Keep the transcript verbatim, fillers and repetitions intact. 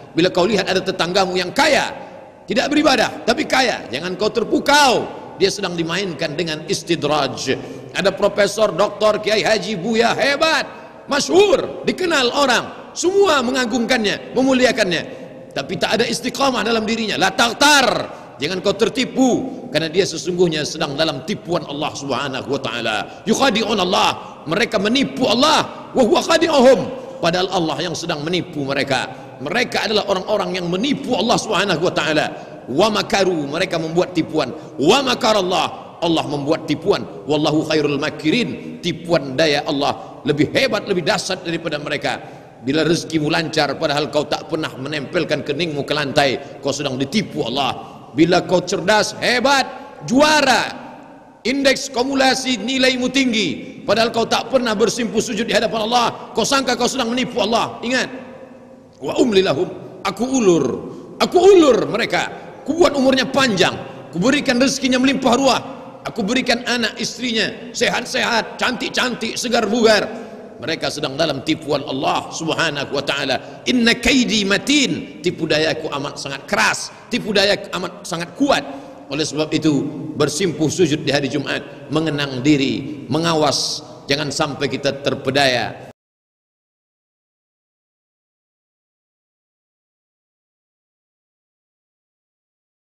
Bila kau lihat ada tetanggamu yang kaya, tidak beribadah tapi kaya, jangan kau terpukau, dia sedang dimainkan dengan istidraj. Ada profesor, doktor, kiai haji, buya hebat, masyhur, dikenal orang, semua mengagungkannya, memuliakannya, tapi tak ada istiqamah dalam dirinya. La taghtar, jangan kau tertipu, karena dia sesungguhnya sedang dalam tipuan Allah Subhanahu wa taala. Yukhadi'un Allah, mereka menipu Allah, wa huwa khadi'uhum, padahal Allah yang sedang menipu mereka. Mereka adalah orang-orang yang menipu Allah Subhanahu wa taala. Wa makaru, mereka membuat tipuan. Wa makarallah, Allah membuat tipuan. Wallahu khairul makirin, tipuan daya Allah lebih hebat, lebih dahsyat daripada mereka. Bila rezekimu lancar padahal kau tak pernah menempelkan keningmu ke lantai, kau sedang ditipu Allah. Bila kau cerdas, hebat, juara, indeks kumulasi nilaimu tinggi, padahal kau tak pernah bersimpuh sujud di hadapan Allah, kau sangka kau sedang menipu Allah. Ingat, wa umli lahum, aku ulur, aku ulur mereka, aku buat umurnya panjang, aku berikan rezekinya melimpah ruah, aku berikan anak istrinya sehat-sehat, cantik-cantik, segar bugar. Mereka sedang dalam tipuan Allah Subhanahu wa taala. Inna kaidi matin, tipu dayaku amat sangat keras, tipu dayaku amat sangat kuat. Oleh sebab itu, bersimpuh sujud di hari Jumat, mengenang diri, mengawas jangan sampai kita terpedaya